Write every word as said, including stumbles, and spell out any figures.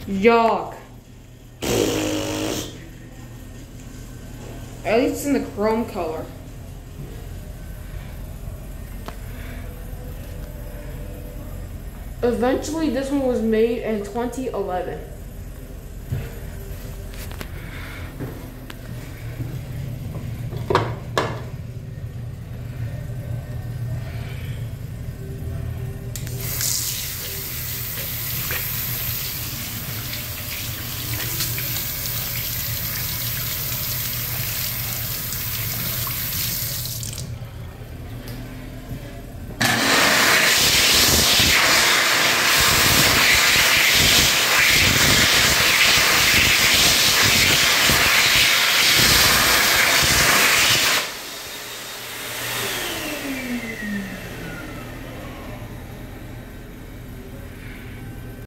Yuck. At least it's in the chrome color. Eventually, this one was made in twenty eleven.